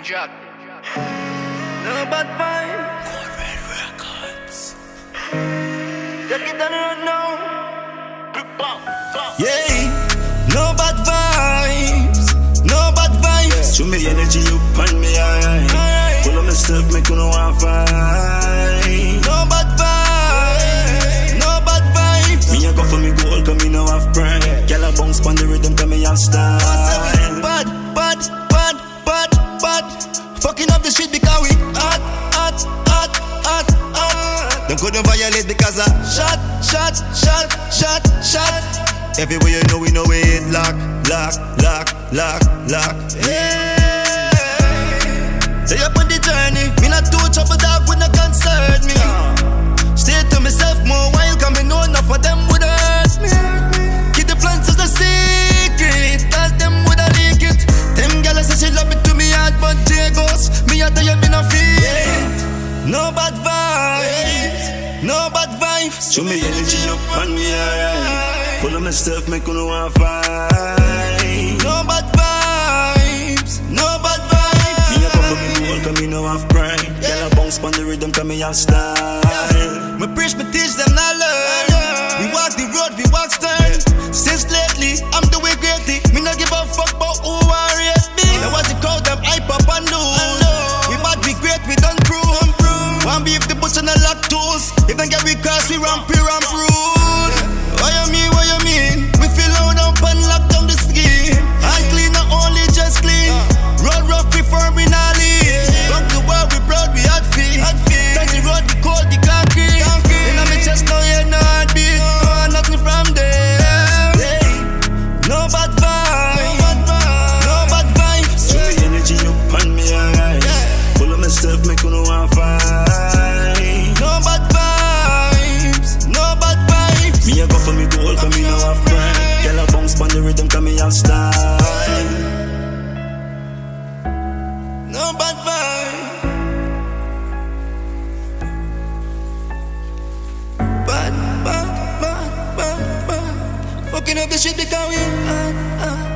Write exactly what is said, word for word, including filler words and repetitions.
Jack. No bad vibe. Gold Red Records. Take it down right now. Yeah, no bad vibes, no bad vibes. Show me the energy you pan me eye. Full of myself, make you know I fight. No bad vibes, no bad vibes. Me a go for me goal, cause me no have pride. Girl a bounce pon the rhythm, cause me have style. Bad, bad, bad, bad, bad. Fucking up the shit because we hot, hot, hot, hot, hot. Them couldn't violate because I shot, shot, shot, shot, shot. Everywhere you know we know it. Lock, lock, lock, lock, lock. Yeah. Stay up on the journey. Me not too trouble dog would not concern me. Stay to myself more while cause me know enough of them would hurt me. Keep the plans as a secret cause them would have leak it. Them gals say she love it to me hard but J goes. Me a tell you me no feel it. No bad vibes, no bad vibes. Show me energy up on me alright. Full of myself, make you know I fight. No bad vibes, no bad vibes. Me a go for me goal, cause me no have pride. Girl a bounce pon the rhythm, cause me have style. Me preach, me teach them not learn. We walk the road, we walk stern. Since lately, I'm doing greatly. Me no give a fuck about who I rate me. Now watch the crowd, them hype up and do. We bad, we great, we done prove. One beef the butcher and lock tools. If them get we cross, we ramp, we ramp rule. What you mean, what you mean? We feel loud up and lock down the scheme. I clean, not only just clean. Road rough, we firm, we not lean. From the world, we proud, we hot feet. Touch the road, the cold, the concrete. In my chest, no head, no heartbeat. No, nothing from there. No bad vibes, no bad vibes. Show me energy, you pan me alright. Full of myself, make you know I fight. No bad vibes, no bad vibes. Me a go for me goal, cause me no have pride. Girl a bounce pon the rhythm, cause me have style. No bad vibes. Bad, bad, bad, bad, bad. Fucking up the shit because we hot, hot.